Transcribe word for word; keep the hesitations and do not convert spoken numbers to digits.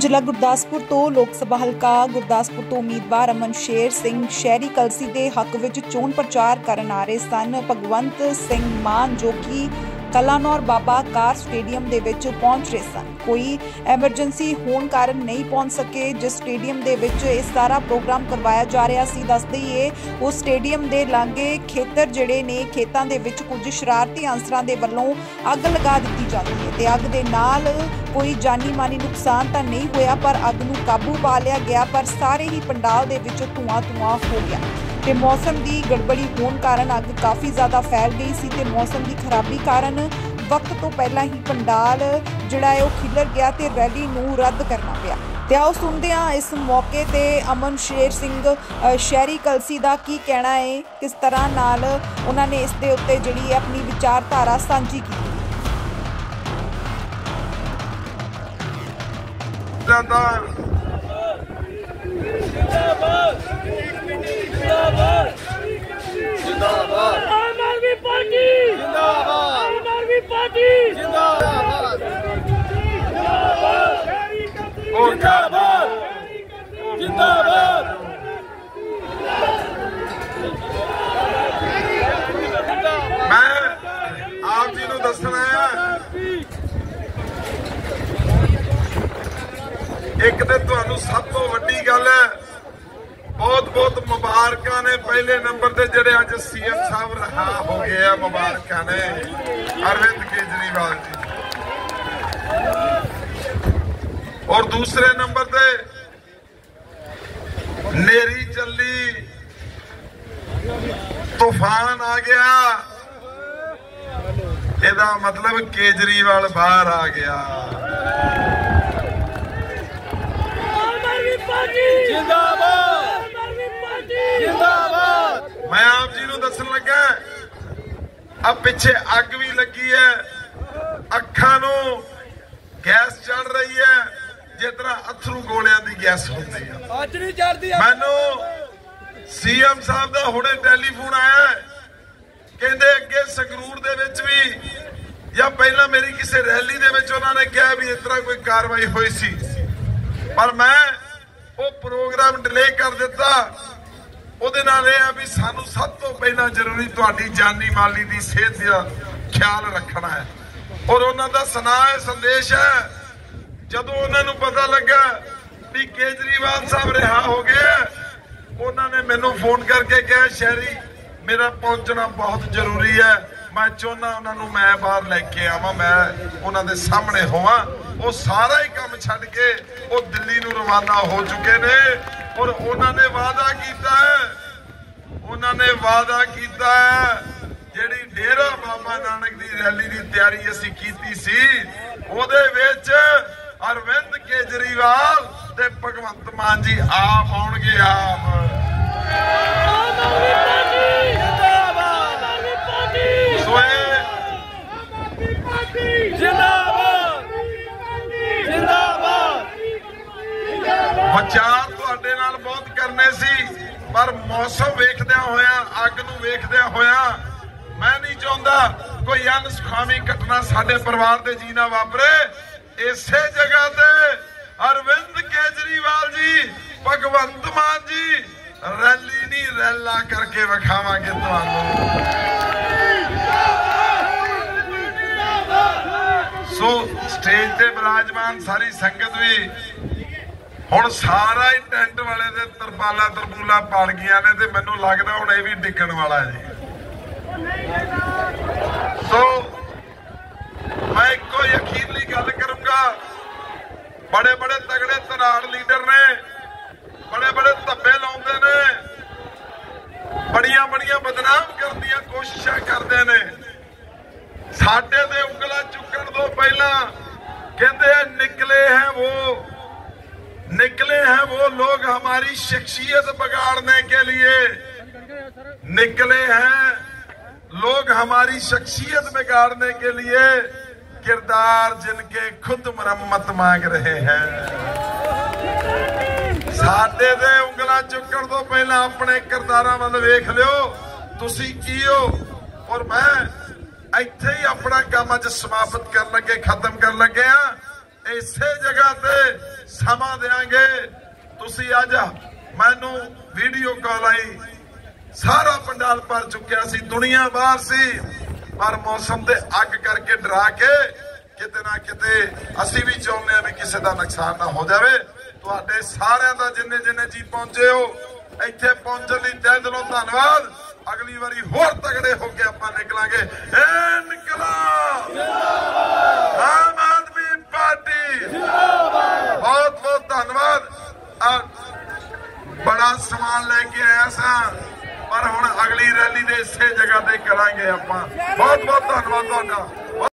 ਜ਼ਿਲ੍ਹਾ ਗੁਰਦਾਸਪੁਰ ਤੋਂ ਲੋਕ ਸਭਾ ਹਲਕਾ ਗੁਰਦਾਸਪੁਰ ਤੋਂ ਉਮੀਦਵਾਰ ਅਮਨ ਸ਼ੇਰ ਸਿੰਘ ਸ਼ਹਿਰੀ ਕਲਸੀ ਦੇ ਹੱਕ ਵਿੱਚ ਚੋਣ ਪ੍ਰਚਾਰ ਕਰਨ ਆ ਰਹੇ ਸਨ। ਭਗਵੰਤ ਸਿੰਘ ਮਾਨ ਜੋ ਕਿ ਕਲਾਨੌਰ ਬਾਬਾ ਕਾਰ ਸਟੇਡੀਅਮ ਦੇ ਵਿੱਚ ਪਹੁੰਚ ਰਹੇ ਸਨ। ਕੋਈ ਐਮਰਜੈਂਸੀ ਹੋਣ ਕਾਰਨ ਨਹੀਂ ਪਹੁੰਚ ਸਕੇ। ਜਿਸ ਸਟੇਡੀਅਮ ਦੇ ਵਿੱਚ ਇਹ ਸਾਰਾ ਪ੍ਰੋਗਰਾਮ ਕਰਵਾਇਆ ਜਾ ਰਿਹਾ ਸੀ, ਦੱਸ ਦਈਏ ਉਹ ਸਟੇਡੀਅਮ ਦੇ ਲਾਗੇ ਖੇਤਰ ਜਿਹੜੇ ਨੇ, ਖੇਤਾਂ ਦੇ ਵਿੱਚ ਕੁਝ ਸ਼ਰਾਰਤੀ ਅਨਸਰਾਂ ਦੇ ਵੱਲੋਂ ਅੱਗ ਲਗਾ ਦਿੱਤੀ ਜਾਂਦੀ ਹੈ ਤੇ ਅੱਗ ਦੇ ਨਾਲ ਕੋਈ ਜਾਨੀ ਮਾਨੀ ਨੁਕਸਾਨ ਤਾਂ ਨਹੀਂ ਹੋਇਆ, ਪਰ ਅੱਗ ਨੂੰ ਕਾਬੂ ਪਾ ਲਿਆ ਗਿਆ। ਪਰ ਸਾਰੇ ਹੀ ਪੰਡਾਲ ਦੇ ਵਿੱਚ ਧੂਆਂ ਧੂਆਂ ਹੋ ਗਿਆ ਤੇ ਮੌਸਮ ਦੀ ਗੜਬੜੀ ਹੋਣ ਕਾਰਨ ਅੱਗ ਕਾਫੀ ਜ਼ਿਆਦਾ ਫੈਲ ਗਈ ਸੀ ਤੇ ਮੌਸਮ ਦੀ ਖਰਾਬੀ ਕਾਰਨ ਵਕਤ ਤੋਂ ਪਹਿਲਾਂ ਹੀ ਪੰਡਾਲ ਜਿਹੜਾ ਹੈ ਉਹ ਖਿਲਰ ਗਿਆ ਤੇ ਰੈਲੀ ਨੂੰ ਰੱਦ ਕਰਨਾ ਪਿਆ। ਤੇ ਆਓ ਸੁਣਦੇ ਹਾਂ ਇਸ ਮੌਕੇ ਤੇ ਅਮਨ ਸ਼ੇਰ ਸਿੰਘ ਸ਼ਹਿਰੀ ਕਲਸੀ ਦਾ ਕੀ ਕਹਿਣਾ ਹੈ, ਕਿਸ ਤਰ੍ਹਾਂ ਨਾਲ ਉਹਨਾਂ ਨੇ ਇਸ ਦੇ ਉੱਤੇ ਜਿਹੜੀ ਹੈ ਆਪਣੀ ਵਿਚਾਰਧਾਰਾ ਸਾਂਝੀ ਕੀਤੀ। जिंदाबाद आम आदमी पार्टी जिंदाबाद आम आदमी पार्टी जिंदाबाद जिंदाबाद जिंदाबाद मैं आप जी नूं दसना है एक ते तुहानूं सब तो वड्डी गल है, बहुत बहुत मुबारक ने। पहले नंबर ते जेडे अज सीएम साहब रहा हो गए, मुबारक ने अरविंद केजरीवाल जी। और दूसरे नंबर ते नेरी चली, तूफान आ गया, एदा मतलब केजरीवाल बाहर आ गया। जिंदाबाद जिंदाबाद। मैं आप जी नूं दसन लगा, अब पिछे अग भी लगी है, अखां नूं गैस चढ़ रही है, जिस तरह अथरू गोलियां दी गैस होती है। मैनू सीएम साहब दा हुणे टैलीफोन आया, कहंदे अगे संगरूर दे विच भी या पहला मेरी किसी रैली दे विच उन्होंने कहा भी इस तरह कोई कार्रवाई हुई सी, पर मैं वो प्रोग्राम डिले कर दिता। ਉਹਦੇ ਨਾਲ ਇਹ ਆ ਵੀ ਸਾਨੂੰ ਸਭ ਤੋਂ ਪਹਿਲਾਂ ਜ਼ਰੂਰੀ ਤੁਹਾਡੀ ਜਾਨੀ ਮਾਲੀ ਦੀ ਸਿਹਤ ਦਾ ਖਿਆਲ ਰੱਖਣਾ ਹੈ। ਔਰ ਉਹਨਾਂ ਦਾ ਸੁਨਾਹ ਸੰਦੇਸ਼ ਹੈ, ਜਦੋਂ ਉਹਨਾਂ ਨੂੰ ਪਤਾ ਲੱਗਾ ਵੀ ਕੇਜਰੀਵਾਲ ਸਾਹਿਬ ਰਿਹਾ ਹੋ ਗਏ, ਉਹਨਾਂ ਨੇ ਮੈਨੂੰ ਫੋਨ ਕਰਕੇ ਕਿਹਾ ਸ਼ਹਿਰੀ ਮੇਰਾ ਪਹੁੰਚਣਾ ਬਹੁਤ ਜ਼ਰੂਰੀ ਹੈ, ਮੈਂ ਚਾਹੁੰਦਾ ਉਹਨਾਂ ਨੂੰ ਮੈਂ ਬਾਹਰ ਲੈ ਕੇ ਆਵਾਂ, ਮੈਂ ਉਹਨਾਂ ਦੇ ਸਾਹਮਣੇ ਹੋਵਾਂ। ਉਹ ਸਾਰਾ ਹੀ ਕੰਮ ਛੱਡ ਕੇ ਉਹ ਦਿੱਲੀ ਨੂੰ ਰਵਾਨਾ ਹੋ ਚੁੱਕੇ ਨੇ। और उन्होंने वादा किया है, उन्होंने वादा किया है जिहड़ी डेरा बाबा नानक दी रैली दी तैयारी असीं कीती सी, उहदे विच अरविंद केजरीवाल ते भगवंत मान जी आप आउणगे। आप विचार तुहाडे नाल बहुत करने सी, पर मौसम वेखदिया होया, अग नूं वेखदिया होया मैं नहीं चाहता कोई अनसुखावी घटना साडे परिवार दे जी ना वापरे। इसे जगह ते अरविंद केजरीवाल जी, भगवंत मान जी रैली नहीं रैला करके विखावांगे तुहानूं। सो स्टेज ते विराजमान सारी संगत भी ਹੁਣ ਸਾਰਾ ਹੀ ਟੈਂਟ ਵਾਲੇ ਦੇ ਤਰਪਾਲਾਂ ਤਰਪੂਲਾਂ ਪੜ ਗਈਆਂ ਨੇ ਤੇ ਮੈਨੂੰ ਲੱਗਦਾ ਹੁਣ ਇਹ ਵੀ ਡਿੱਗਣ ਵਾਲਾ ਜੀ। ਸੋ ਮੈਂ ਇੱਕੋ ਅਖੀਰਲੀ ਗੱਲ ਕਰੂੰਗਾ, ਬੜੇ ਬੜੇ ਤਗੜੇ ਧਨਾੜ ਲੀਡਰ ਨੇ, ਬੜੇ ਬੜੇ ਧੱਬੇ ਲਾਉਂਦੇ ਨੇ, ਬੜੀਆਂ ਬੜੀਆਂ ਬਦਨਾਮ ਕਰਨ ਦੀਆਂ ਕੋਸ਼ਿਸ਼ਾਂ ਕਰਦੇ ਨੇ। ਸਾਡੇ ਤੇ ਉਂਗਲਾਂ ਚੁੱਕਣ ਤੋਂ ਪਹਿਲਾਂ ਕਹਿੰਦੇ ਆ ਨਿਕਲੇ ਹੈ ਉਹ निकले हैं वो लोग हमारी शख्सियत बिगाड़ने के लिए, निकले हैं लोग हमारी शख्सियत बिगाड़ने के लिए, किरदार जिनके खुद मरम्मत मांग रहे हैं। साडे दे उंगलां चुकण तो पहला अपने किरदारां वल वेख लियो तुसीं की हो। और मैं ਇੱਥੇ ਹੀ ਆਪਣਾ ਕੰਮ ਅੱਜ ਸਮਾਪਤ ਕਰਨ ਲੱਗੇ, ਖਤਮ ਕਰਨ ਲੱਗੇ ਆ। ਇਸੇ ਜਗ੍ਹਾ ਤੇ ਸਮਾਂ ਦੇਾਂਗੇ। ਤੁਸੀਂ ਅੱਜ ਮੈਨੂੰ ਵੀਡੀਓ ਕਾਲ ਆਈ, ਸਾਰਾ ਪੰਡਾਲ ਭਰ ਚੁੱਕਿਆ ਸੀ, ਦੁਨੀਆ ਬਾਹਰ ਸੀ, ਪਰ ਮੌਸਮ ਤੇ ਅੱਗ ਕਰਕੇ ਡਰਾ ਕੇ ਕਿਤੇ ਨਾ ਕਿਤੇ ਅਸੀਂ ਵੀ ਚਾਹੁੰਦੇ ਹਾਂ ਵੀ ਕਿਸੇ ਦਾ ਨੁਕਸਾਨ ਨਾ ਹੋ ਜਾਵੇ। ਤੁਹਾਡੇ ਸਾਰਿਆਂ ਦਾ ਜਿੰਨੇ ਜਿੰਨੇ ਜੀ ਪਹੁੰਚੇ ਹੋ, ਇੱਥੇ ਪਹੁੰਚਣ ਲਈ ਤਹਿ ਦਿਲੋਂ ਧੰਨਵਾਦ। ਅਗਲੀ ਵਾਰੀ ਹੋਰ ਤਗੜੇ ਹੋ ਕੇ ਆਪਾਂ ਨਿਕਲਾਂਗੇ। ਇਨਕਲਾਬ ਜਿੰਦਾਬਾਦ, ਆਮ ਆਦਮੀ ਪਾਰਟੀ ਜਿੰਦਾਬਾਦ। ਬਹੁਤ ਬਹੁਤ ਧੰਨਵਾਦ। ਬੜਾ ਸਮਾਨ ਲੈ ਕੇ ਆਇਆ ਸਾਂ, ਪਰ ਹੁਣ ਅਗਲੀ ਰੈਲੀ ਦੇ ਇਸੇ ਜਗ੍ਹਾ ਤੇ ਕਰਾਂਗੇ ਆਪਾਂ। ਬਹੁਤ ਬਹੁਤ ਧੰਨਵਾਦ ਤੁਹਾਡਾ।